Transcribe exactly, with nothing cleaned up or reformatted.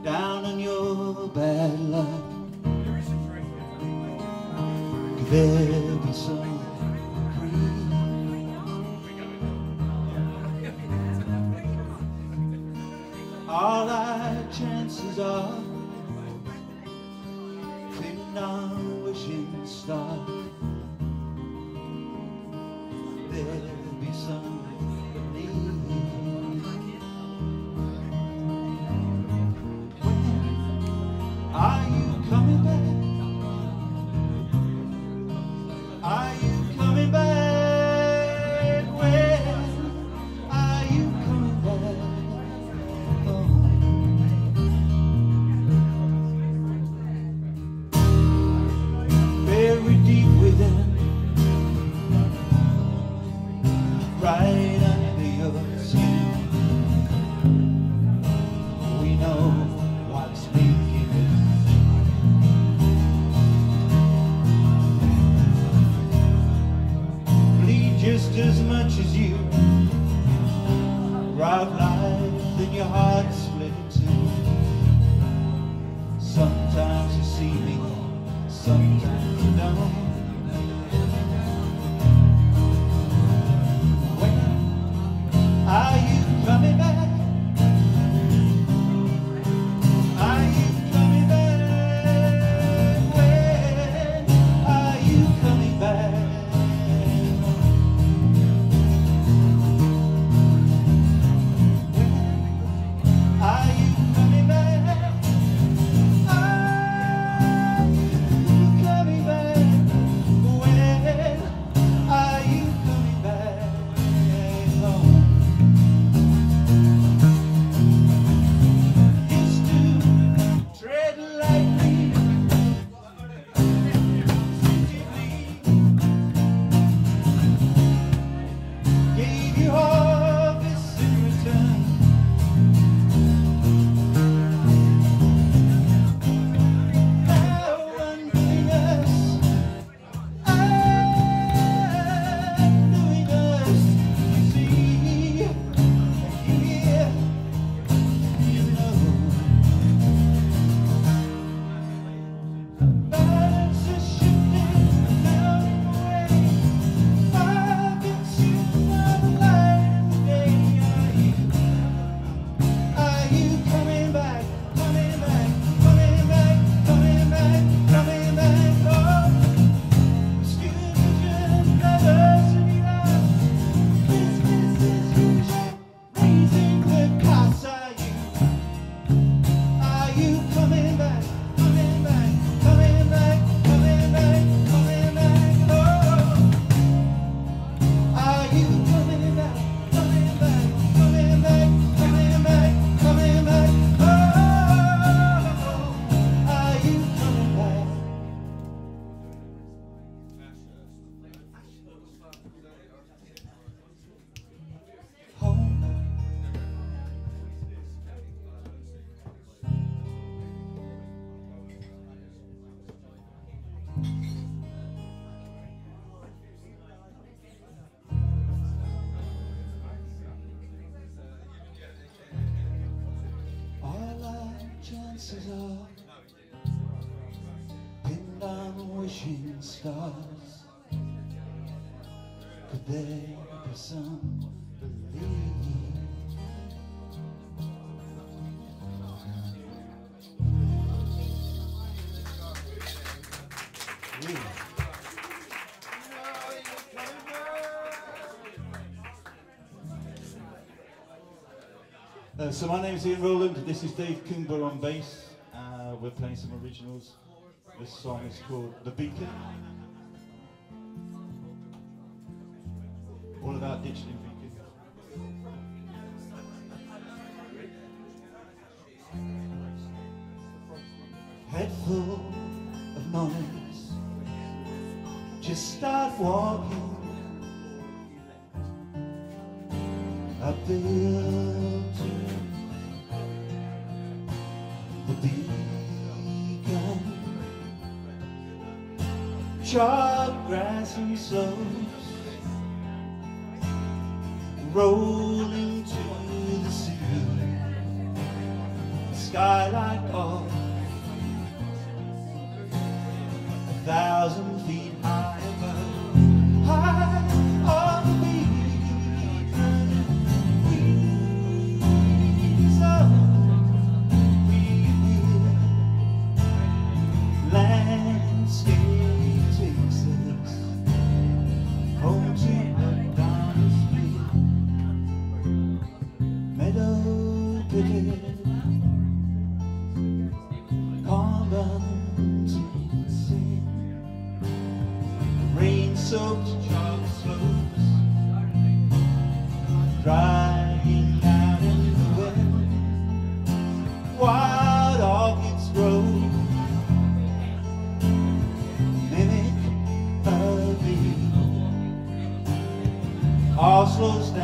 down on your bad luck. Could there be some grief? All our chances are pinned on wishing star. There be some belief. Are you coming back? Are you coming back? When are you coming back home? Very deep within, right under your skin, we know what's making it. Bleed just as much as you rob life, then your heart split in two. Sometimes you see me, sometimes you don't. Are you coming back? Are you coming back? When are you coming back? When are you coming back? Are you coming back? When are you coming back home? Tread lightly, gave you all this in return. Now undoing us, undoing us, see, hear, you know. Balance is shifting, melting away. Fire gets you by the light of the day. Are you, are you coming back? Coming back? Coming back? Coming back? Coming back? Oh, excuse me, just brothers in your eyes. Business is usual, raising the costs. Are you? Are you coming back? Coming back? Coming back? Coming back? Coming back? Oh, are you coming back? Coming back? Coming back? Coming back? Coming back? Oh, are you coming back? Home. All our chances are pinned on wishing stars. Could there be some belief? Yeah. Uh, so my name is Roland, this is Dave Coomber on bass. Uh, we're playing some originals. This song is called The Beacon. All about ditching beacon. Head full of noise, just start walking. I built the beacon, charred grassy slopes, rolling to the sea. skylight call, a thousand feet high above, high on the beacon wings of freedom. Landscape takes us home to McDonald's Street, meadow pitted, rain-soaked chalk slopes, drying out in the wind. Wild orchids grow, mimic a bee. All slows down.